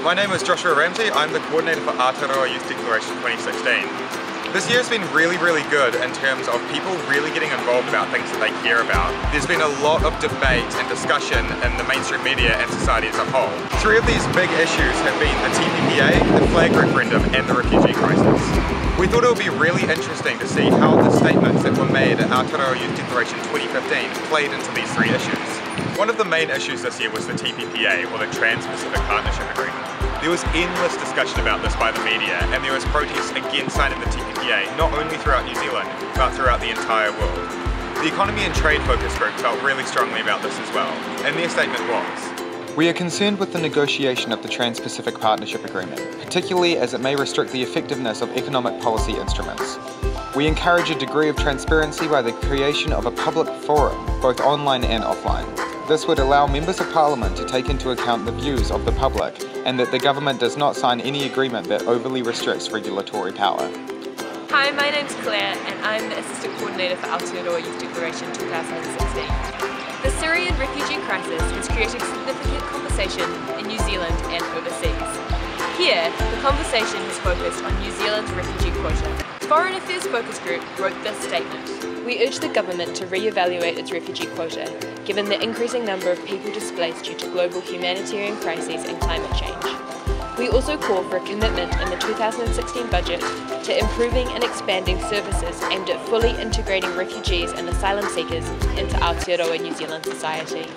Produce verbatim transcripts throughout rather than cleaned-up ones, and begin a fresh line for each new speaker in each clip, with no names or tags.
my name is Joshua Ramsey. I'm the coordinator for Aotearoa Youth Declaration twenty sixteen. This year has been really, really good in terms of people really getting involved about things that they care about. There's been a lot of debate and discussion in the mainstream media and society as a whole. Three of these big issues have been the T P P A, the flag referendum and the refugee crisis. We thought it would be really interesting to see how the statements that were made at Aotearoa Youth Declaration twenty fifteen played into these three issues. One of the main issues this year was the T P P A, or the Trans-Pacific Partnership Agreement. There was endless discussion about this by the media, and there was protests against signing the T P P A, not only throughout New Zealand, but throughout the entire world. The Economy and Trade Focus Group felt really strongly about this as well, and their statement was,
"We are concerned with the negotiation of the Trans-Pacific Partnership Agreement, particularly as it may restrict the effectiveness of economic policy instruments. We encourage a degree of transparency by the creation of a public forum, both online and offline. This would allow members of parliament to take into account the views of the public, and that the government does not sign any agreement that overly restricts regulatory power."
Hi, my name's Claire and I'm the Assistant Coordinator for Aotearoa Youth Declaration two thousand sixteen. The Syrian refugee crisis has created significant conversation in New Zealand and overseas. Here, the conversation has focused on New Zealand's refugee quota. Foreign Affairs Focus Group wrote this statement. "We urge the government to re-evaluate its refugee quota, given the increasing number of people displaced due to global humanitarian crises and climate change. We also call for a commitment in the two thousand sixteen budget to improving and expanding services aimed at fully integrating refugees and asylum seekers into Aotearoa New Zealand society."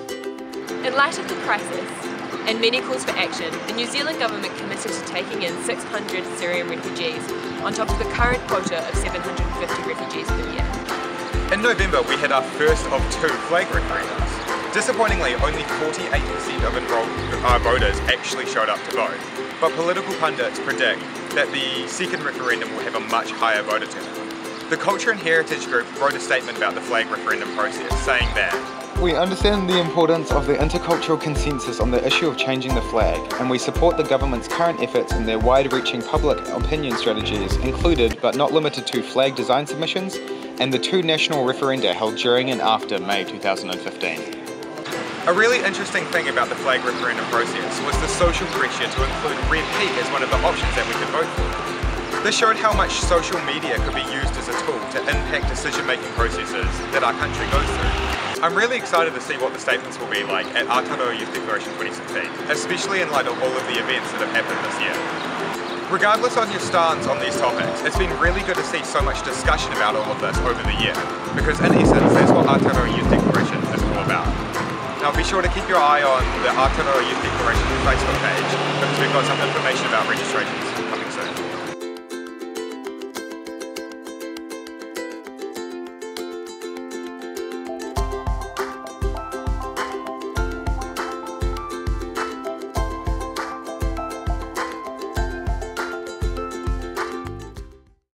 In light of the crisis, and many calls for action, the New Zealand government committed to taking in six hundred Syrian refugees, on top of the current quota of seven hundred fifty refugees per year.
In November, we had our first of two flag referendums. Disappointingly, only forty-eight percent of enrolled uh, voters actually showed up to vote, but political pundits predict that the second referendum will have a much higher voter turnout. The Culture and Heritage Group wrote a statement about the flag referendum process, saying that,
"We understand the importance of the intercultural consensus on the issue of changing the flag, and we support the government's current efforts in their wide-reaching public opinion strategies, included but not limited to flag design submissions and the two national referenda held during and after May two thousand fifteen.
A really interesting thing about the flag referendum process was the social pressure to include Red Peak as one of the options that we could vote for. This showed how much social media could be used as a tool to impact decision-making processes that our country goes through. I'm really excited to see what the statements will be like at Aotearoa Youth Declaration twenty sixteen, especially in light of all of the events that have happened this year. Regardless of your stance on these topics, it's been really good to see so much discussion about all of this over the year, because in essence, that's what Aotearoa Youth Declaration is all about. Now be sure to keep your eye on the Aotearoa Youth Declaration Facebook page, because we've got some information about registrations.